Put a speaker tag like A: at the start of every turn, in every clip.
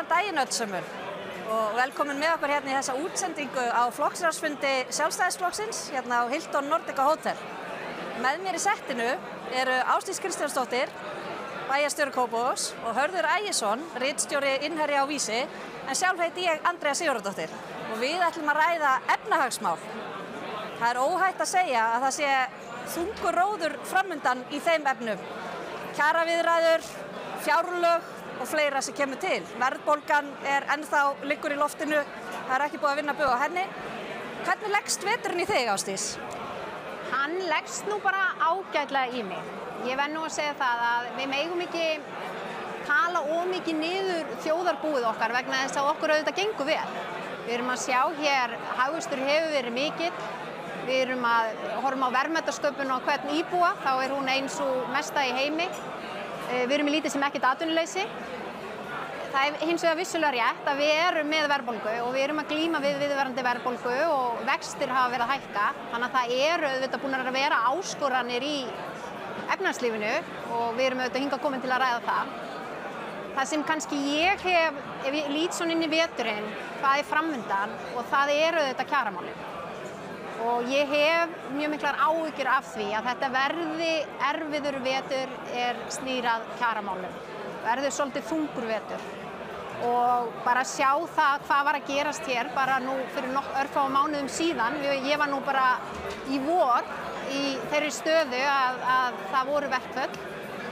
A: daginn öll sömur og velkomin með okkur hérna í þessa útsendingu á flokksráðsfundi Sjálfstæðisflokksins hérna á Hilton Nordica Hotel. Með mér í settinu eru Ásdís Kristjánsdóttir, bæjarstjóri Kópavogs og Hörður Ægisson, ritstjóri Innherja á Vísi, en sjálf heiti ég Andrea Sigurðardóttir og við ætlum að ræða efnahagsmál. Það er óhætt að segja að það sé þungur róður framundan í þeim efnum. Kjaraviðræður, fjárlög og fleira sem kemur til. Verðbólgan ennþá liggur í loftinu, það er ekki búið að vinna bug á henni. Hvernig leggst veturinn í þig, Ásdís?
B: Hann leggst nú bara ágætlega í mig. Ég verð nú að segja það að við megum ekki tala mikið niður þjóðarbúið okkar vegna þess að okkur auðvitað gengur vel. Við erum að sjá hér, hagvöxtur hefur verið mikill. Við erum að horfa á verðmætasköpun á hvern íbúa, þá er hún ein sú mesta í heimi. Við erum í lítið sem ekkert atvinnuleysi. Það er hins vegar vissulega rétt að við erum með verðbólgu og við erum að glíma við viðvarandi verðbólgu og vextir hafa verið að hækka. Þannig að það eru auðvitað búin að vera áskoranir í efnahagslífinu og við erum auðvitað hingað komin til að ræða það. Það sem kannski ég hef, ef ég lít svona inn í veturinn, hvað er framundan og það eru auðvitað kjaramálin. Og ég hef mjög miklar áhyggjur af því að þetta verði erfiður vetur snýrað kjaramálum. Verður svolítið þungur vetur. Og bara sjá það hvað var að gerast hér bara nú fyrir örfáum mánuðum síðan. Ég var nú bara í vor í þeirri stöðu að það voru verkföll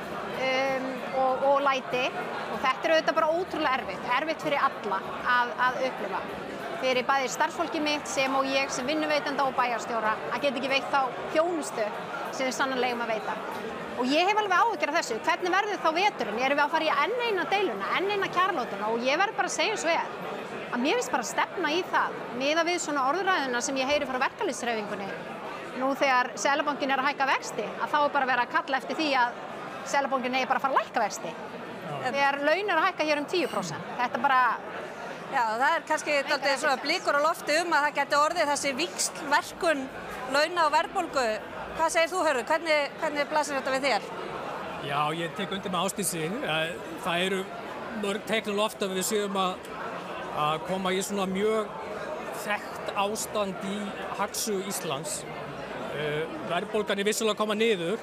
B: og læti. Og þetta er auðvitað bara ótrúlega erfitt. Erfitt fyrir alla að upplifa. Fyrir bæði starfsfólki mitt sem og ég sem vinnuveitanda og bæjarstjóra að geta ekki veitt þá þjónustu sem við sannarlega eigum að veita. Og ég hef alveg áhyggjur af þessu. Hvernig verður þá veturinn? Erum við að fara í enn eina deiluna, enn eina kjaralótuna og ég verð bara að segja svo að mér finnst bara að stefna í það miðað við svona orðræðuna sem ég heyri frá verkalýðshreyfingunni. Nú þegar Seðlabankinn er að hækka vexti, að þá er bara verið að kalla eftir því að Seðlabankinn eigi bara að fara að lækka vexti. Þegar laun eru að hækka hér 10%. Þetta bara
A: Já, það er kannski dálítið svona blikur á lofti að það geti orðið þessi víxlverkun launa og verðbólgu. Hvað segir þú, Hörður? Hvernig blasir þetta við þér?
C: Já, ég tek undir með Ásdísi. Það eru mörg teikn á lofti að við séum að koma í svona mjög þekkt ástand í hagsögu Íslands. Verðbólgan er vissulega að koma niður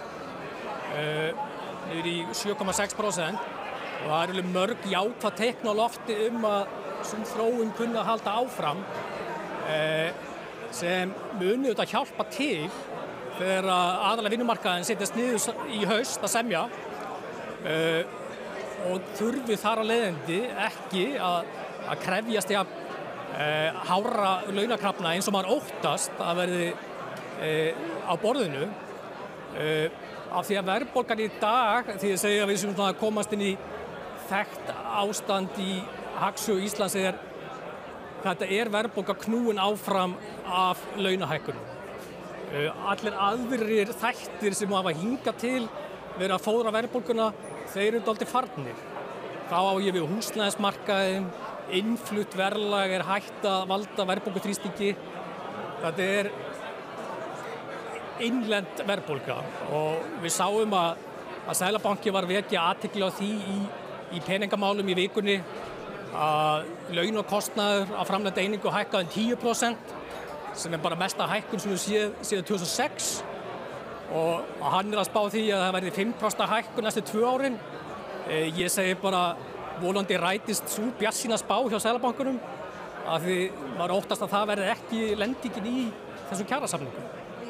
C: í 7,6% og það eru mörg jákvæð teikn á lofti að sem þróun kunna að halda áfram sem munu þetta hjálpa til þegar aðalega vinnumarkaðin setjast niður í haust að semja og þurfi þar að leiðandi ekki að krefjast hárra launakrafna eins og maður óttast að verði á borðinu af því að verðbólgan í dag, því að segja að við sem komast inn í þekkt ástand í hagsögu Íslands þetta er verðbólga knúin áfram af launahækkunum. Allir aðrir þættir sem hafa hingað til verið að fóðra verðbólguna, þeir eru dálítið farnir. Þá á ég við húsnæðismarkaðinn, innflutt verðlag hætt að valda verðbólguþrýstingi. Þetta er innlend verðbólga og við sáum að Seðlabanki var vekja athygli á því í peningamálum í vikunni að launakostnaður á framleiddri einingu hækkaði 10% sem er bara mesta hækkun sem við séð síðan 2006 og hann að spá því að það verði 5% hækkun næstu 2 árin. Ég segi bara volandi rætist sú bjartsýna spá hjá Seðlabankanum af því maður óttast að það verði ekki lendingin í þessum kjarasamningum.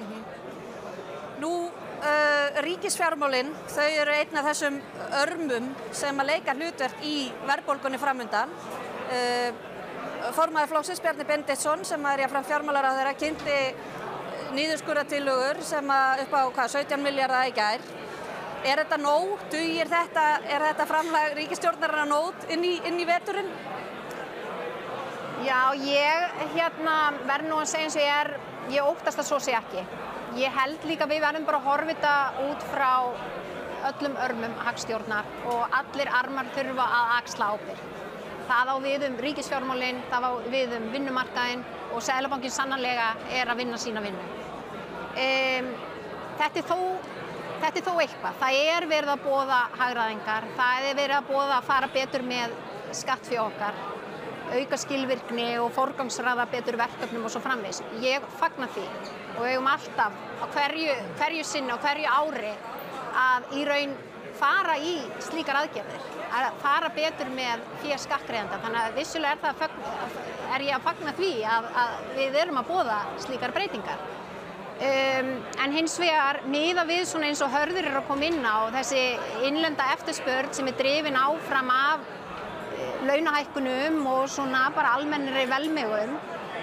A: Ríkisfjármálin, þau eru einn af þessum örmum sem að leika hlutverk í verðbólgunni framundan. Formaður flokksins Bjarni Benediktsson sem er jafnframt fjármálaráðherra kynnti niðurskurðartillögur sem upp á 17 milljarða í gær. Er þetta nóg? Dugir þetta? Er þetta framlag ríkisstjórnarinnar nóg inn í veturinn?
B: Já, ég verð nú að segja eins og ég óttast að svo sé ekki. Ég held líka við verðum bara að horfa þetta út frá öllum örmum hagstjórnar og allir armar þurfa að axla ábyrgð. Það á við ríkisfjármálin, það á við vinnumarkaðinn og Seðlabankinn sannarlega að vinna sína vinnu. Þetta er þó eitthvað. Það verið að boða hagræðingar, það verið að boða að fara betur með skattfé okkar, auka skilvirkni og forgangsraða betur verkefnum og svo framvegis. Ég fagna því og við eigum alltaf á hverju sinni á hverju ári að í raun fara í slíkar aðgerðir, að fara betur með fé skattgreiðenda. Þannig að vissulega er ég að fagna því að við erum að boða slíkar breytingar. En hins vegar miðað við svona eins og Hörður er að koma inn á, þessi innlenda eftirspurn sem er drifin áfram af launahækkunum og svona bara almennri velmegun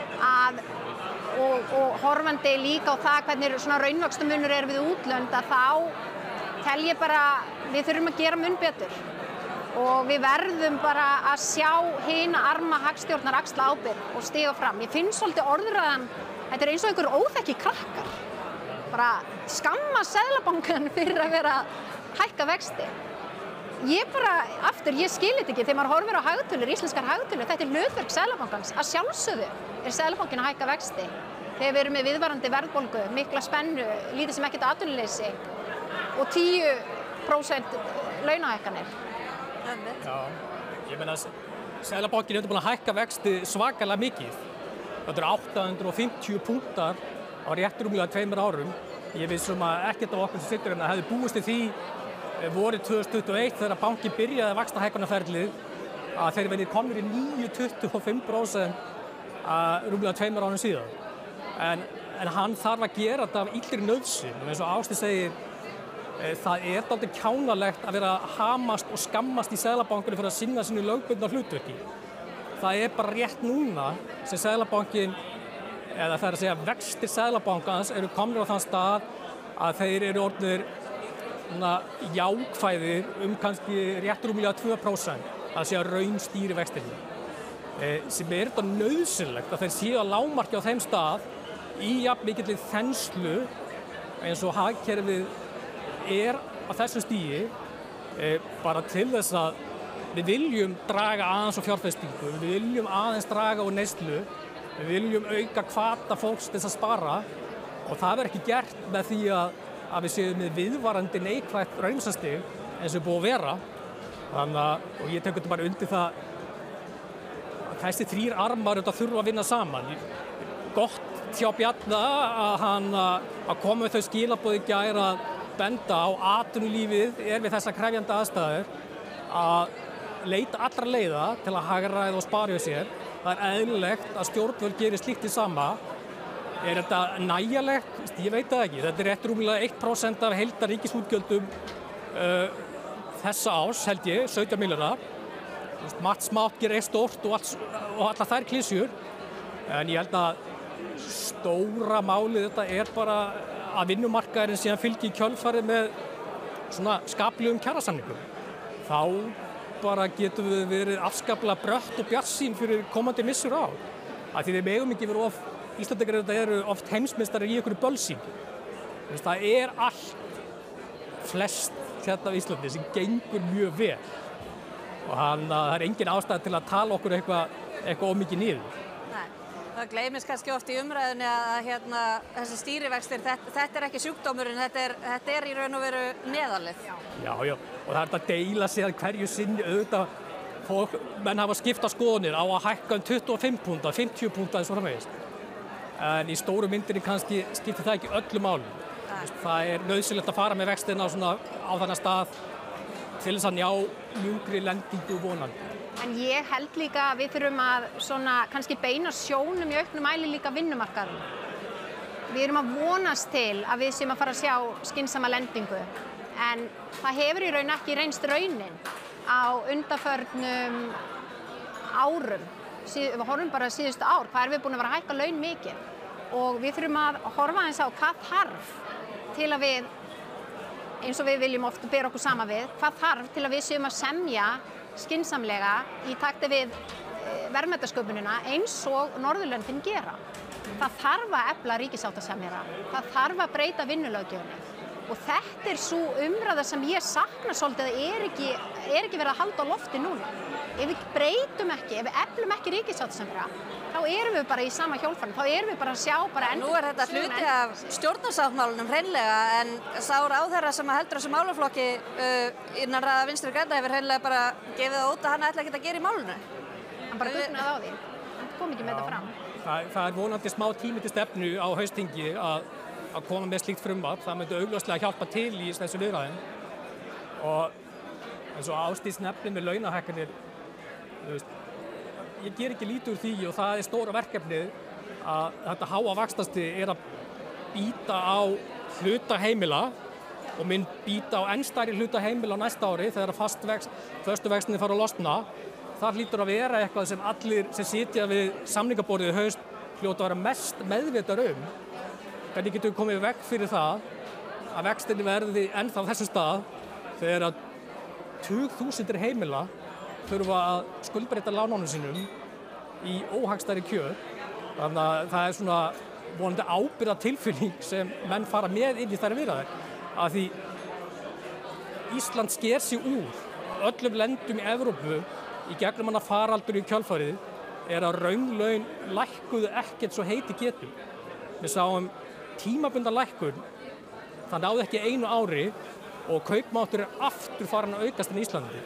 B: og horfandi líka á það hvernig svona raunvaxtamunur er við útlönd, að þá tel ég bara við þurfum að gera mun betur og við verðum bara að sjá hina arma hagstjórnar axla ábyrgð og stiga fram. Ég finn svolítið orðræðan, þetta er eins og einhver óþekki krakkar, bara skamma Seðlabankann fyrir að vera að hækka vexti. Ég skil þetta ekki þegar maður horfir á hagtölur, íslenskar hagtölur, þetta er hlutverk Seðlabankans. Að sjálfsögðu er Seðlabankinn að hækka vexti þegar við erum með viðvarandi verðbólgu, mikla spennu, lítið sem ekkert atvinnuleysi og 10% launahækkanir.
C: Já, ég meina Seðlabankinn er búin að hækka vexti svakalega mikið. Þetta eru 850 punktar á rétt rúmlega 2 árum. Ég vissum að ekkert af okkur sem situr hérna hefði búist til því vorið 2021 þegar bankinn byrjaði vaxtahækkunarferlið að þeir verið komnir í 9,25% rúmlega 2 árum síðan. En hann þarf að gera þetta af illri nauðsyn og eins og Ásdís segir, það er dálítið kjánalegt að vera að hamast og skammast í Seðlabankanum fyrir að sinna sínu lögbundna hlutverki. Það er bara rétt núna sem Seðlabankinn, eða það er að segja vextir Seðlabankans eru komnir á þann stað að þeir eru orðnir jákvæðir kannski rétt rúmlega 2%, að segja raunstýri vextirnir. Sem er þetta nauðsynlegt að þeir séu að lágmarki á þeim stað í jafn mikilli þenslu eins og hagkerfið er á þessu stigi, bara til þess að við viljum draga aðeins á fjárfestingu, við viljum aðeins draga úr neyslu, við viljum auka hvata fólks til þess að spara og það verður ekki gert með því að við séum með viðvarandi neikvætt raunvaxtastig eins og búið að vera. Og ég tek þetta bara undir það að þessi 3 armar þurfa að vinna saman. Gott hjá Bjarna að koma með þau skilaboð í gær að benda á atvinnulífið er við þessar krefjandi aðstæður að leita allra leiða til að hagræða og spara hjá sér. Það er eðlilegt að stjórnvöld gerir slíkt hið sama. Er þetta nægjanlegt? Ég veit það ekki. Þetta er rétt rúmlega 1% af heildarríkisútgjöldum þessa árs, held ég, 17 milljarðar. Margt smátt gerir eitt stórt og allar þær klisjur. En ég held að stóra málið þetta er bara að vinnumarkaðurinn síðan fylgi í kjölfarið með svona skaplegum kjarasamningum. Þá bara getum við verið afskaplega brött og bjartsýn fyrir komandi missur á. Af því við megum ekki verið Íslendingar eru oft heimsmeistarar í einhverju bölsýngu. Það er flest hérna á Íslandi sem gengur mjög vel. Og það er engin ástæða til að tala okkur eitthvað of mikið niður.
A: Nei, það gleymist kannski oft í umræðunni að þessi stýrivextir, þetta er ekki sjúkdómurinn, þetta er í raun og veru neðarlið.
C: Já, og það er að deila sér hverju sinni auðvitað. Menn hafa skipta skoðanir á að hækka 25 púnta, 50 púnta eins og framvegis. En í stóru myndinni kannski skiptir það ekki öllu máli. Það er nauðsynlegt að fara með vextina á þennan stað til þess að njá mjúkri lendingu vonandi.
B: En ég held líka að við þurfum að kannski beina sjónum í auknum mæli líka vinnumarkaðnum. Við erum að vonast til að við séum að fara að sjá skynsama lendingu. En það hefur í raun ekki reynst raunin á undanförnum árum. Við horfum bara síðustu ár, hvað við búin að vera að hækka laun mikið. Og við þurfum að horfa eins á hvað þarf til að við, eins og við viljum oft bera okkur sama við, hvað þarf til að við séum að semja skynsamlega í takti við verðmætasköpunina eins og Norðurlöndin gera. Það þarf að efla ríkissáttasemjara, það þarf að breyta vinnulöggjöfinni Og þetta svo umræða sem ég sakna svolítið að er ekki verið að halda á lofti núna. Ef við breytum ekki, ef við eflum ekki ríkissáttasemjara, þá erum við bara í sama hjólfarinu, þá erum við bara að sjá bara
A: Nú þetta hluti af stjórnarsáttmálanum hreinlega, en sá ráðherra sem heldur þessu málaflokki innan raða Vinstri grænna hefur hreinlega bara gefið það út að hann ætla ekki að gera í málinu.
B: Hann bara dugnaði á því, hann kom ekki með þetta fram.
C: Það vonandi smá tími til stefnu á haustþingi að koma með slíkt frumvarp. Það myndi augljóslega hjálpa til í þessu viðræðum. Og eins og Ásdís nefnir með launahækkanir, ég ger ekki lítið úr því og það stóra verkefnið að þetta háa vaxtastig að bíta á hluta heimila og mun bíta á enn stærri hluta heimila á næsta ári þegar föstu vextinni fara að losna. Það hlýtur að vera eitthvað sem allir sem sitja við samningaborðið í haust hljóta að vera mest meðvitaðir Hvernig getum við komið í veg fyrir það að vextinni verði ennþá á þessum stað þegar að tugþúsundir heimila þurfa að skuldbreyta lánunum sínum í óhagstæðri kjör. Þannig að það svona vonandi ábyrgðartilfinning sem menn fara með inn í þær viðræður. Af því Ísland sker sig úr öllum löndum í Evrópu í gegnum hana faraldur í kjölfarið að raunlaun lækkuðu ekkert svo heiti getum. Við sáum tímabundna lækkun, það náði ekki einu ári og kaupmáttur aftur farin að aukast en Íslandi.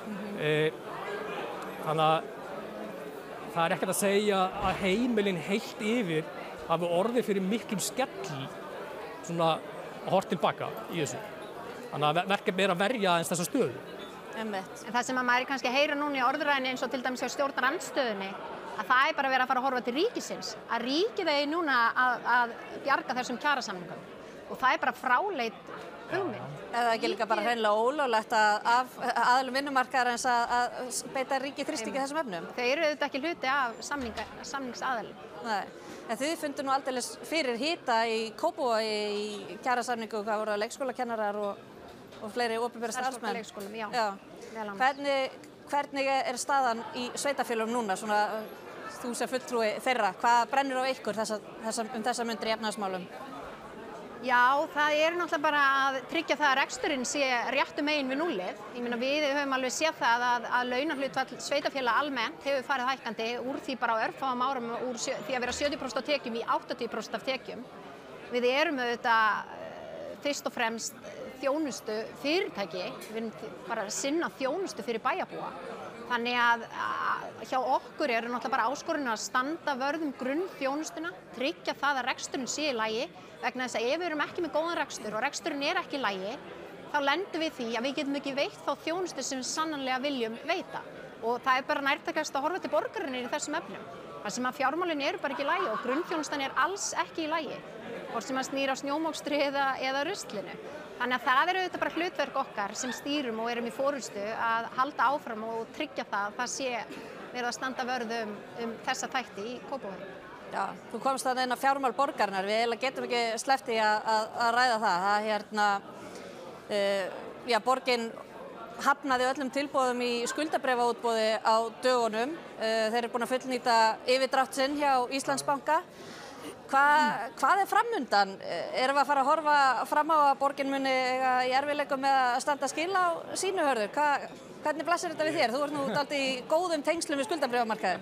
C: Þannig að það ekkert að segja að heimilin heilt yfir hafi orðið fyrir miklum skelli svona horft tilbaka í þessu. Þannig að verkefnið að verja aðeins þessa stöðu.
B: En það sem að maður kannski heyra núna í orðræðinni eins og til dæmis hjá stjórnarandstöðunni, að það bara verið að fara að horfa til ríkisins, að ríkið eigi núna að bjarga þessum kjarasamningum. Og það bara fráleit hugmynd.
A: Eða ekki líka bara hreinlega ólöglegt af aðilum vinnumarkaðarins að beita ríkið þrýstingi þessum efnum?
B: Þau eru auðvitað ekki hluti af samningsaðilum.
A: Nei, en þið fundu nú aldeilis fyrir hita í Kópavogi í kjarasamningu, hvað voru leikskólakennarar og fleiri opinbera starfsmenn.
B: Leikskólum,
A: já. Hvernig staðan í sveitarfélögum núna, svona þú sem fulltrúi þeirra? Hvað brennur á ykkur þessa mundir í efnahagsmálum?
B: Já, það náttúrulega bara að tryggja það að reksturinn sé réttu megin við núllið. Ég meina við höfum alveg séð það að launahlutfall sveitarfélaga almennt hefur farið hækkandi úr því bara á örfáum árum úr því að vera 70% af tekjum í 80% af tekjum. Við erum auðvitað fyrst og fremst þjónustu fyrirtæki, við erum bara að sinna þjónustu fyrir bæjarbúa. Þannig að hjá okkur náttúrulega bara áskorun að standa vörð grunnþjónustuna, tryggja það að reksturinn sé í lagi, vegna þess að ef við erum ekki með góðan rekstur og reksturinn ekki í lagi, þá lendum við því að við getum ekki veitt þá þjónustu sem við sannanlega viljum veita. Og það bara nærtækast að horfa til borgarinnar í þessum efnum. Það sem að fjármálin bara ekki í lagi og grunnþjónustan alls ekki í lagi, hvort sem að snýr á snjómokstri eða ruslinu. Þannig að það auðvitað bara hlutverk okkar sem stýrum og erum í forystu að halda áfram og tryggja það að það sé verið að standa vörð þessa þætti í Kópavogi.
A: Já, þú komst þarna inn á fjármál borgarinnar, við getum ekki sleppt í að ræða það. Borgin hafnaði öllum tilboðum í skuldabréfaútboði á dögunum. Þeir eru búin að fullnýta yfirdrátt sinn hjá Íslandsbanka. Hvað framundan? Erum við að fara að horfa fram á að borgin muni í erfiðleikum með að standa skil á sínu hörður? Hvernig blasir þetta við þér? Þú ert nú dálítið í góðum tengslum við skuldabréfamarkaðinn.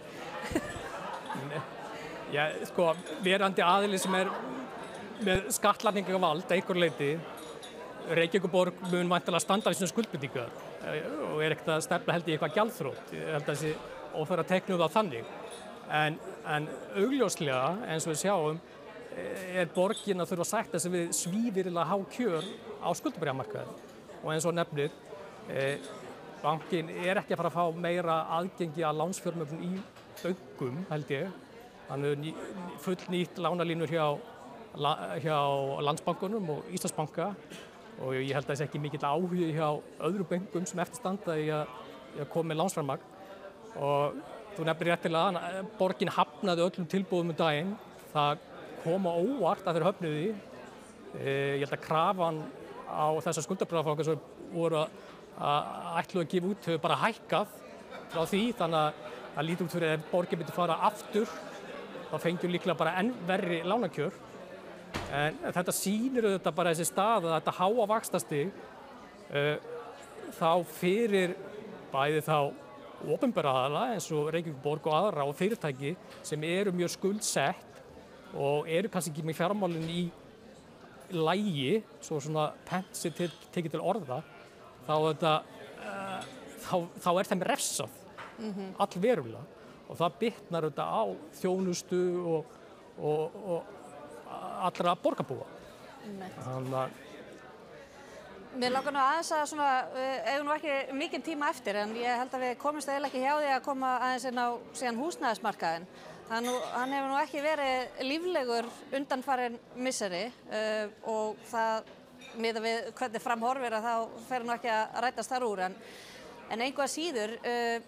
C: Já, verandi aðili sem með skattlagningarvald að einhverju leyti, Reykjavíkurborg mun væntanlega standa við svona skuldbindingar og ekkert að stefna held í eitthvað gjaldþrot. Ég held að þessi óþarf að teikna það þannig. En augljóslega, eins og við sjáum, borgin að þurfa að sætta sig við svívirðilega há kjör á skuldabréfamarkaði. Og eins og nefnir, bankin ekki að fara að fá meira aðgengi að lánsfjármögnun í bönkum, held ég. Hann hefur fullnýtt lánalínur hjá Landsbankanum og Íslandsbanka og ég held að þessi ekki mikill áhugi hjá öðru bönkum sem eftirstanda í að koma með lánsfjármagn. Og þú nefnir réttilega að borgin hafnaði öllum tilboðum daginn. Það kom á óvart að þeir höfnuðu því. Ég held að krafan á þessar skuldabréfaflokka sem voru að ætluðu að gefa út hefur bara hækkað frá því. Þannig að það lítur út fyrir að borgin myndi fara aftur. Þá fengjum líklega bara enn verri lánakjör. En þetta sýnir þetta bara þessi stað að þetta háa vaxtastig þá fyrir bæði þá opinbera aðila eins og Reykjavíkurborg og aðra og fyrirtæki sem eru mjög skuldsett og eru kannski ekki með fjármálin í lagi, svo svona pensi tekið til orða, þá er þeim refsað allverulega og það bitnar þetta á þjónustu og allra borgarbúa. Þannig að
A: Mér langar nú aðeins að svona, við eigum nú ekki mikinn tíma eftir en ég held að við komumst eiginlega ekki hjá því að koma aðeins inn á síðan húsnæðismarkaðinn. Hann hefur nú ekki verið líflegur undanfarin misseri og það miðað við hvernig fram horfir að þá fer nú ekki að rætast þar úr en engu að síður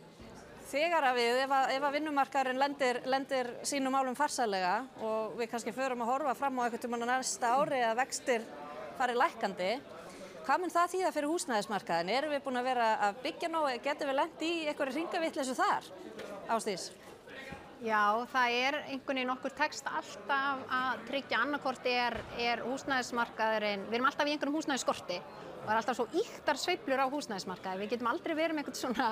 A: þegar að við, ef að vinnumarkaðurinn lendir sínum málum farsælega og við kannski förum að horfa fram á einhvern tímann á næsta ári að vextir fari lækkandi, hvað mun það þýða fyrir húsnæðismarkaðinn? Erum við búin að vera að byggja nóg, getum við lent í einhverju hringavitleysu þar, Ásdís?
B: Já, það einhvern veginn okkur tekst alltaf að tryggja annarkvort er húsnæðismarkaðurinn, við erum alltaf í einhverjum húsnæðisskorti og alltaf svo ýktar sveiflur á húsnæðismarkaði. Við getum aldrei verið með einhvern svona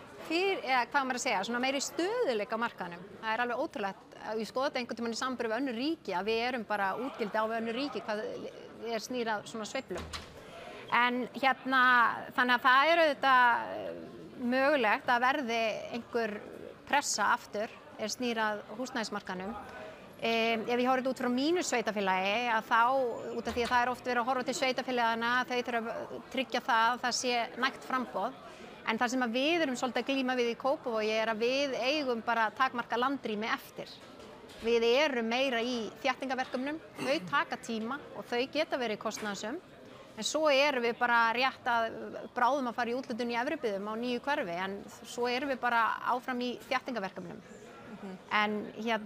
B: hvað maður að segja, svona meiri stöðuleika á markaðnum. Það alveg ótrúlegt að við skoðum þetta einhvern tímann í samanburði við önnur ríki að við erum bara útgildi á við önnur ríki hvað snýr að svona sveiflum. En þannig að það auðvitað mögulegt að verði einhver pressa aftur snýr að húsnæðismarkaðnum. Ef ég horfði út frá mínu sveitarfélagi að þá, út af því að það oft verið að horfa til sveitarfélagana, þau þurfa að tryggja það sé nægt framboð. En það sem að við erum svolítið að glíma við í Kópavogi að við eigum bara takmarka landrými eftir. Við erum meira í þéttingaverkefnum, þau taka tíma og þau geta verið kostnaðarsöm. En svo erum við bara rétt að bráðum að fara í úthlutun í efri byggðum á nýju hverfi en svo erum við bara áfram í þéttingaverkefnum. En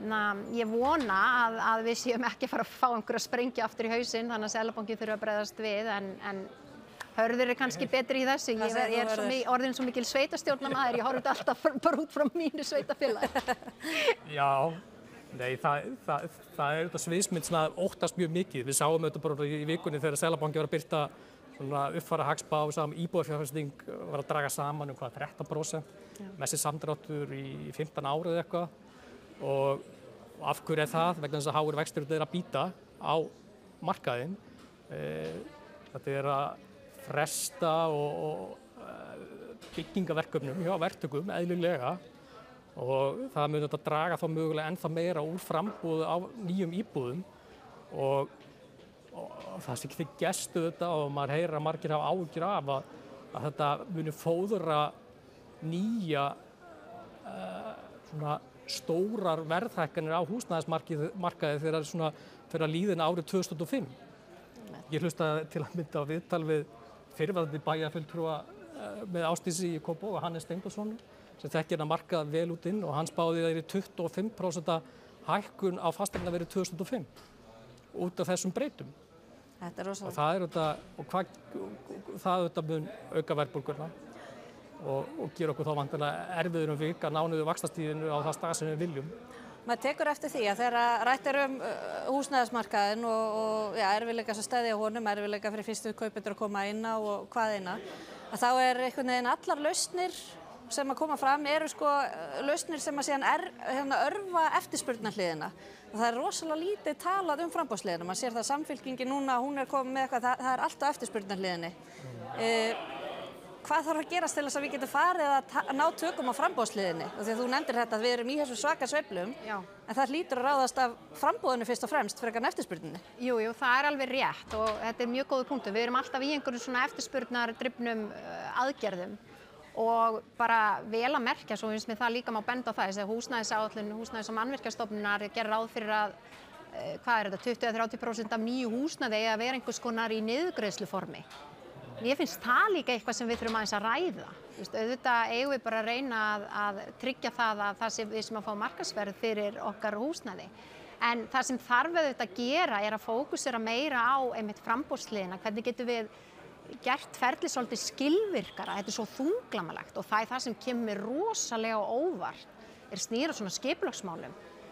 B: ég vona að við séum ekki að fara að fá einhverja sprengju aftur í hausinn þannig að Seðlabankinn þurfa að bregðast við en Hörður kannski betri í þessu. Ég orðin svo mikil sveitastjórnarmaður, ég horfði alltaf bara út frá mínu sveitafélagi.
C: Já. Nei, það er þetta sviðsmynd sem að óttast mjög mikið. Við sáum þetta bara í vikunni þegar Seðlabankinn var að birta uppfæra hagspá, við sáum íbúðarfjárfesting var að draga saman 13%, messi samdráttur í 15 árið eða eitthvað. Og af hverju er það? Vegna þess að háir vextir eru að bíta á markaðinn. Þetta er að fresta og byggingaverkefnum hjá verktökum eðlilega. Og það mun þetta draga þá mögulega ennþá meira úr frambúðu á nýjum íbúðum og það sem þið gestu þetta og maður heyrir að margir hafa áhyggjur af að þetta muni fóðra nýja svona stórar verðhækkanir á húsnæðismarkaði þegar líðin árið 2005. Ég hlustaði til að mynda á viðtal við fyrrverandi bæjarfulltrúa með Ásdísi í Kópavogi, Hannes Steindórsson, sem þekkir að markað vel út inn og hann spáði það í 25% hækkun á fasteignaverði 2005 út af þessum breytum.
A: Þetta er rosalega.
C: Og það auðvitað mun auka verðbólguna og gera okkur þá vantanlega erfiður vik að ná niður vaxtastíðinu á það stað sem við viljum.
A: Maður tekur eftir því að þegar rætt húsnæðismarkaðinn og erfiðleika sem steðja á honum, erfiðleika fyrir fyrstu kaupendur að koma inn á og hvað inn að þá er einhvern veginn allar lausnir sem að koma fram eru lausnir sem að síðan örva eftirspurnarhliðina. Og það er rosalega lítið talað framboðshliðina. Man sér það Samfylkingin núna, hún komið með eitthvað, það er allt á eftirspurnarhliðinni. Hvað þarf að gerast til þess að við getum farið að ná tökum á framboðshliðinni? Og því að þú nefndir þetta að við erum í þessum svaka sveiflum, en það hlýtur að ráðast af framboðinu fyrst og fremst frekar en eftirspurninni.
B: Jú, það er alveg rétt og þetta er mjög góður punktur. Við erum alltaf í einhverjum svona eftirspurnardrifnum aðgerðum. Og bara vel að merkja, svo finnst mér það líka má benda á það, þess að húsnæðisáætlun, Húsnæðis- og mannvirkjastofnunar gera ráð fyrir að, 20-30% af nýju húsnæði eigi að vera einhvers konar í niðurgreiðsluformi. Mér finnst það líka eitthvað sem við þurfum aðeins að ræða. Auðvitað eigum við bara að reyna að tryggja það að það sé við sem að fá markaðsverð fyrir okkar húsnæði. En það sem þarf auðvitað að gera er að fókusera meira á einmitt framboðshliðina, hvernig getum við gert ferlið svolítið skilvirkara, þetta er svo þunglamalegt og það er það sem kemur rosalega á óvart, snýr á svona skipulagsmálum.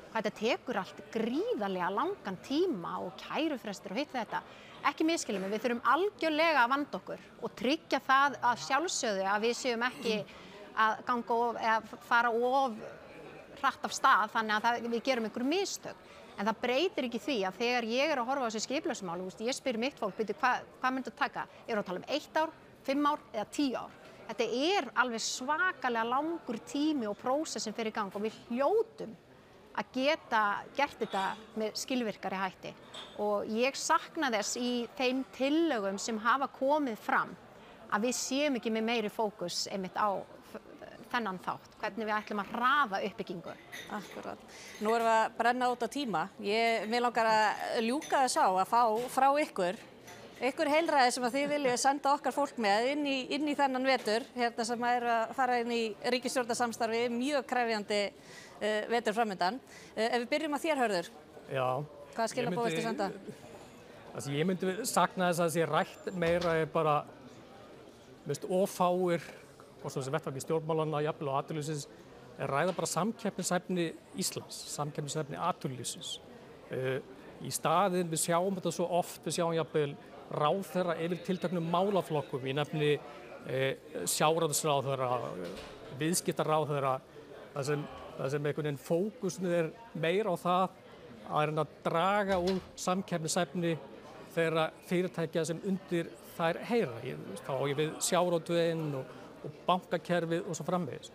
B: hvað þetta tekur allt gríðarlega langan tíma og kærufrestur og hitt þetta. Ekki misskilja mig, við þurfum algjörlega að vanda okkur og tryggja það að sjálfsögðu að við séum ekki að ganga eða fara of hratt af stað þannig að við gerum einhver mistök. En það breytir ekki því að þegar ég er að horfa á þessi skipulagsmál, ég spyr mitt fólk, hvað myndi að taka? Erum við að tala um 1 ár, 5 ár eða 10 ár? Þetta er alveg svakalega langur tími og prósessin fyrir gang og við hljótum að geta gert þetta með skilvirkari hætti. Og ég sakna þess í þeim tillögum sem hafa komið fram að við séum ekki með meiri fókus einmitt á þennan þátt, hvernig við ætlum að hraða uppbyggingu.
A: Akkurat. Nú erum við að brenna út á tíma. Mér langar að ljúka þess á að fá frá ykkur heilræði sem að þið viljið senda okkar fólk með inn í þennan vetur, hérna sem er að fara inn í ríkisstjórnarsamstarfi, mjög krefjandi vetur framöndan. Ef við byrjum að þér, Hörður.
C: Já.
A: Hvaða skilaboð viltu senda?
C: Ég myndi sakna þess að þessi rætt meira er bara, ofáir, og svo sem vettvangi stjórnmálanna, jafnvel og atvinnulífsins, er ræða bara samkeppnishæfni Íslands, samkeppnishæfni atvinnulífsins. Í staðinn við sjáum þetta svo oft, við sjáum jafnvel ráðherra yfir tilteknum málaflokkum, ég nefni sjávarútvegsráðherra, viðskiptaráðherra, það sem einhvern veginn fókusnið er meira á það að reyna að draga úr samkeppnishæfni þeirra fyrirtækja sem undir þær heyra. Þá á ég við sjávarútveginn og bankakerfið og svo framvegis.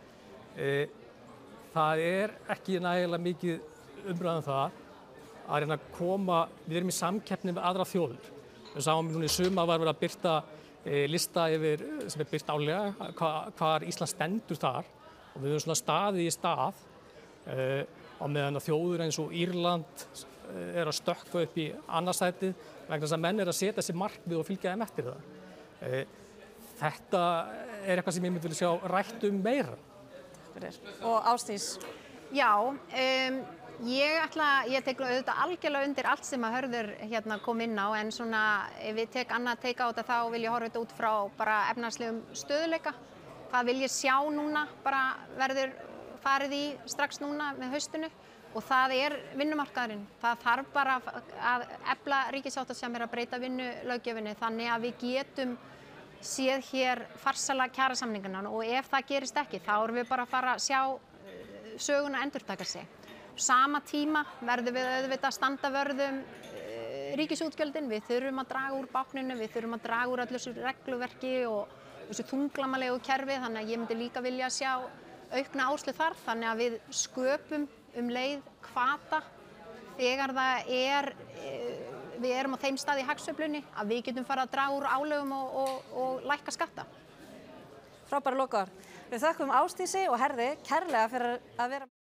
C: Það er ekki nægilega mikið umræðan það að reyna að koma, við erum í samkeppni með aðra þjóðir. Við sáum núna í sumar var verið að birta lista yfir, sem er birt árlega, hvar Ísland stendur þar og við höfum svona staðið í stað á meðan að þjóðir eins og Írland er að stökkva upp í annarsætið vegna þess að menn er að setja sér markmið og fylgja þeim eftir það. Þetta er eitthvað sem ég myndi vilja sjá rætt meira.
A: Og Ásdís?
B: Já, ég tek auðvitað algjörlega undir allt sem að Hörður kom inn á, en svona ef við tek annað teika á þetta þá vil ég horfa þetta út frá bara efnahagslegum stöðugleika. Hvað vil ég sjá núna, bara verður farið í strax núna með haustinu og það er vinnumarkaðurinn. Það þarf bara að efla ríkissáttasemjara að breyta vinnulöggjöfinni þannig að við getum séð hér farsæla kjarasamningana og ef það gerist ekki þá erum við bara að fara að sjá söguna endurtaka sig. Sama tíma verðum við auðvitað að standa vörðum ríkisútgjöldin, við þurfum að draga úr bákninu, við þurfum að draga úr öllu þessu regluverki og þessu þunglamalegu kerfi, þannig að ég myndi líka vilja sjá aukna áherslu þar, þannig að við sköpum leið hvata þegar við erum á þeim stað í hagsveiflunni að við getum farið að draga úr álögum og lækka skatta.
A: Frábæra lokaorð. Við þökkum Ásdísi og Herði kærlega fyrir að vera